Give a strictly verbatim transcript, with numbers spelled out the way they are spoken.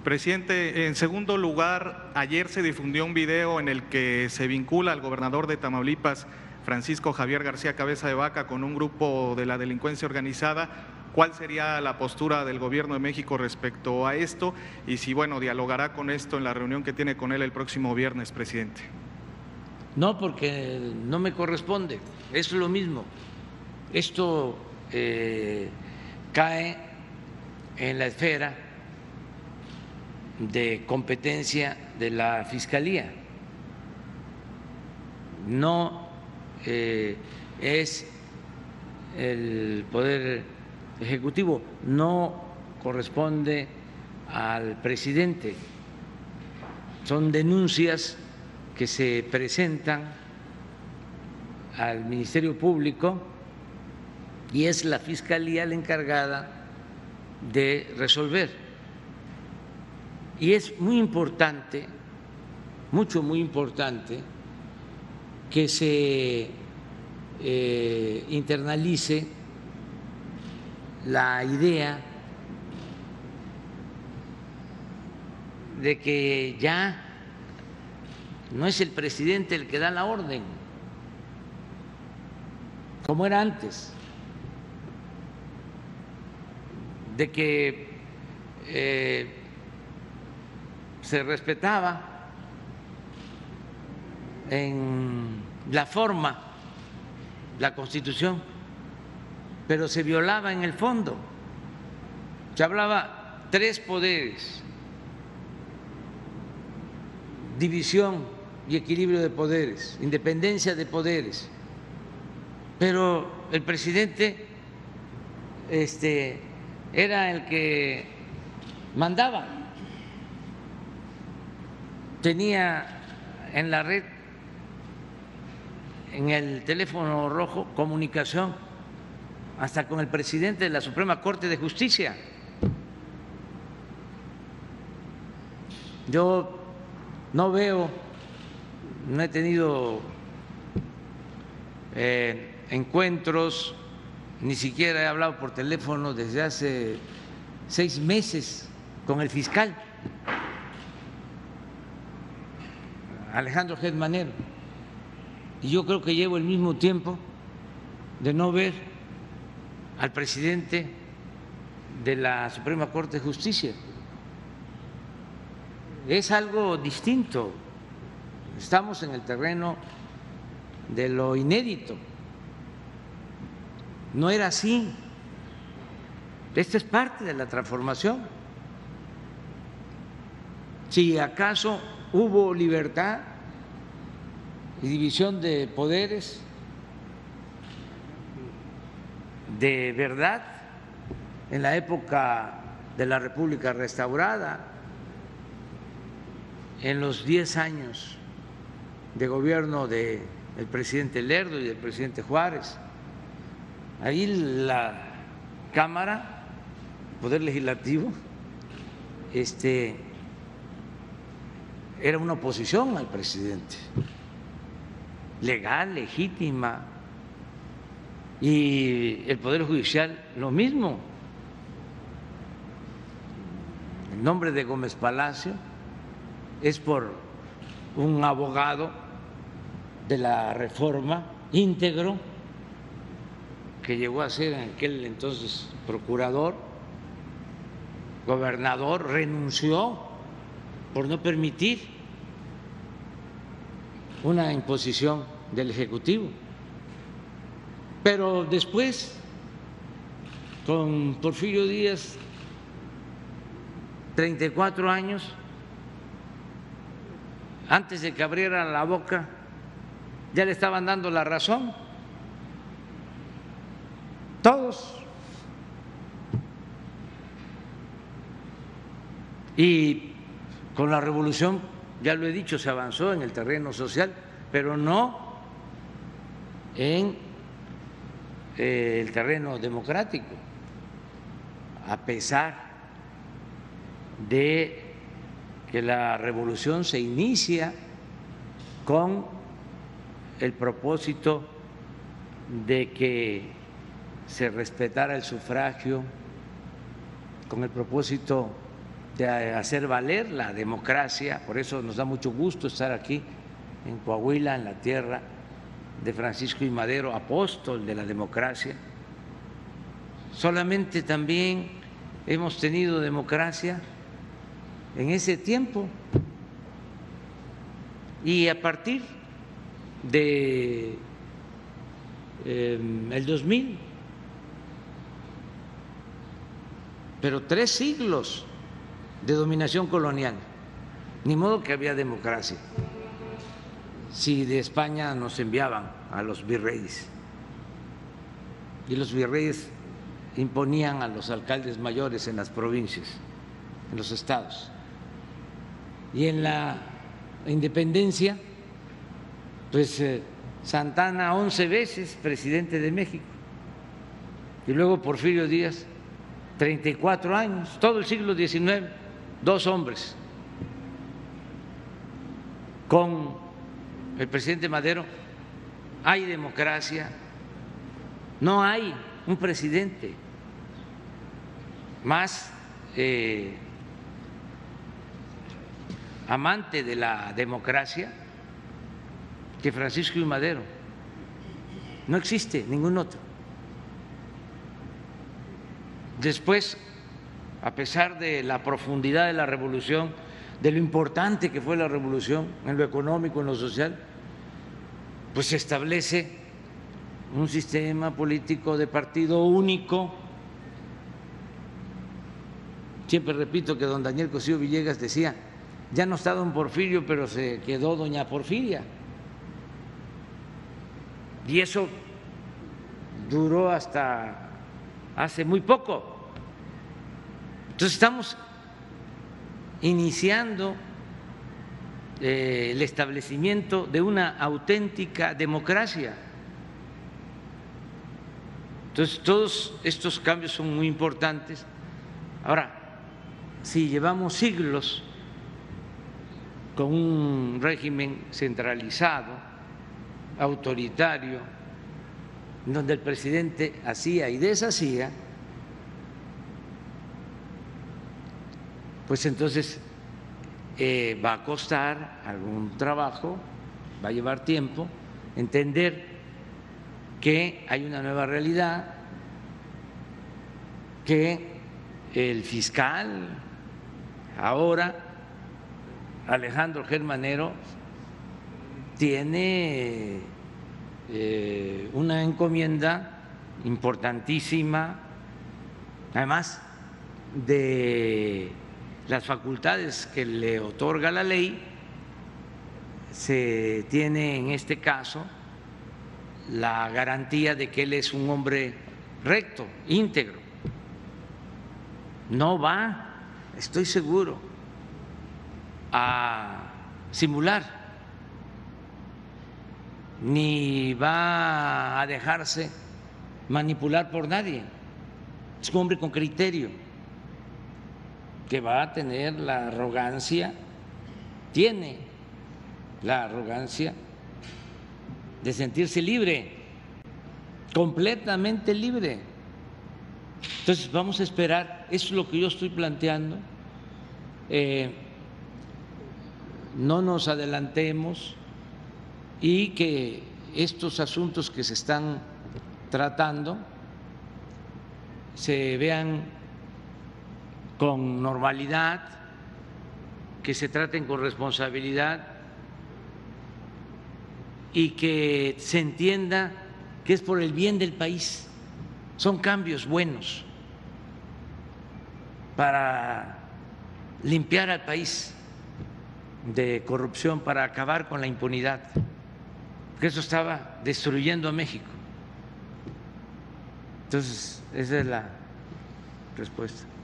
Presidente, en segundo lugar, ayer se difundió un video en el que se vincula al gobernador de Tamaulipas, Francisco Javier García Cabeza de Vaca, con un grupo de la delincuencia organizada. ¿Cuál sería la postura del Gobierno de México respecto a esto? Y si, bueno, dialogará con esto en la reunión que tiene con él el próximo viernes, presidente. No, porque no me corresponde, es lo mismo. Esto eh, cae en la esfera de competencia de la Fiscalía. No eh, es el Poder Ejecutivo, no corresponde al presidente. Son denuncias que se presentan al Ministerio Público y es la Fiscalía la encargada de resolver. Y es muy importante, mucho, muy importante, que se eh, internalice la idea de que ya no es el presidente el que da la orden, como era antes, de que eh, se respetaba en la forma la Constitución, pero se violaba en el fondo. Se hablaba tres poderes, división y equilibrio de poderes, independencia de poderes, pero el presidente este, era el que mandaba, tenía en la red, en el teléfono rojo, comunicación hasta con el presidente de la Suprema Corte de Justicia. Yo no veo, no he tenido eh, encuentros, ni siquiera he hablado por teléfono desde hace seis meses con el fiscal Alejandro Gertz Manero, y yo creo que llevo el mismo tiempo de no ver al presidente de la Suprema Corte de Justicia. Es algo distinto, estamos en el terreno de lo inédito, no era así, esta es parte de la transformación. Si acaso hubo libertad y división de poderes de verdad en la época de la República restaurada, en los diez años de gobierno del presidente Lerdo y del presidente Juárez. Ahí la Cámara, Poder Legislativo, este, era una oposición al presidente, legal, legítima, y el Poder Judicial lo mismo. El nombre de Gómez Palacio es por un abogado de la Reforma, íntegro, que llegó a ser en aquel entonces procurador, gobernador, renunció por no permitir una imposición del Ejecutivo. Pero después, con Porfirio Díaz, treinta y cuatro años, antes de que abriera la boca, ya le estaban dando la razón. Todos. Y con la revolución, ya lo he dicho, se avanzó en el terreno social, pero no en eh, el terreno democrático, a pesar de que la revolución se inicia con el propósito de que se respetara el sufragio, con el propósito de hacer valer la democracia. Por eso nos da mucho gusto estar aquí en Coahuila, en la tierra de Francisco I. Madero, apóstol de la democracia. Solamente también hemos tenido democracia en ese tiempo, y a partir de eh, el dos mil, pero tres siglos de dominación colonial, ni modo que había democracia si de España nos enviaban a los virreyes y los virreyes imponían a los alcaldes mayores en las provincias, en los estados. Y en la independencia, pues eh, Santana once veces presidente de México, y luego Porfirio Díaz treinta y cuatro años, todo el siglo diecinueve, dos hombres. Con el presidente Madero hay democracia, no hay un presidente más eh, amante de la democracia que Francisco I. Madero. No existe ningún otro. Después, a pesar de la profundidad de la revolución, de lo importante que fue la revolución en lo económico, en lo social, pues se establece un sistema político de partido único. Siempre repito que don Daniel Cosío Villegas decía: ya no está don Porfirio, pero se quedó doña Porfiria. Y eso duró hasta hace muy poco. Entonces estamos iniciando eh, el establecimiento de una auténtica democracia. Entonces todos estos cambios son muy importantes. Ahora, si llevamos siglos con un régimen centralizado, autoritario, donde el presidente hacía y deshacía, pues entonces eh, va a costar algún trabajo, va a llevar tiempo entender que hay una nueva realidad, que el fiscal ahora, Alejandro Germanero, tiene eh, una encomienda importantísima, además de las facultades que le otorga la ley. Se tiene en este caso la garantía de que él es un hombre recto, íntegro. No va, estoy seguro, a simular, ni va a dejarse manipular por nadie. Es un hombre con criterio, que va a tener la arrogancia, tiene la arrogancia de sentirse libre, completamente libre. Entonces vamos a esperar, eso es lo que yo estoy planteando. Eh, no nos adelantemos y que estos asuntos que se están tratando se vean con normalidad, que se traten con responsabilidad y que se entienda que es por el bien del país. Son cambios buenos para limpiar al país de corrupción, para acabar con la impunidad, porque eso estaba destruyendo a México. Entonces, esa es la respuesta.